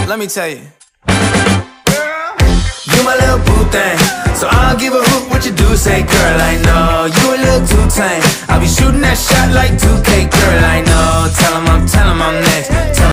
Let me tell you. You my little boo thing, so I'll give a hoot what you do say. Girl, I know you a little too tame. I'll be shooting that shot like 2K. Girl, I know. Tell 'em I'm next.